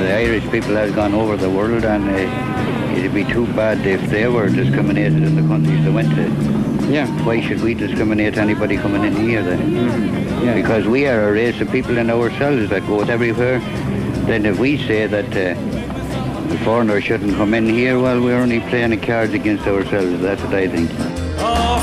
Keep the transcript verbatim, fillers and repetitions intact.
the Irish people has gone over the world, and uh, it'd be too bad if they were discriminated in the countries they went to. Yeah. Why should we discriminate anybody coming in here then? Mm-hmm. Yeah. Because we are a race of people in ourselves that goes everywhere. Then if we say that uh, the foreigners shouldn't come in here, well, we're only playing the cards against ourselves. That's what I think. Oh,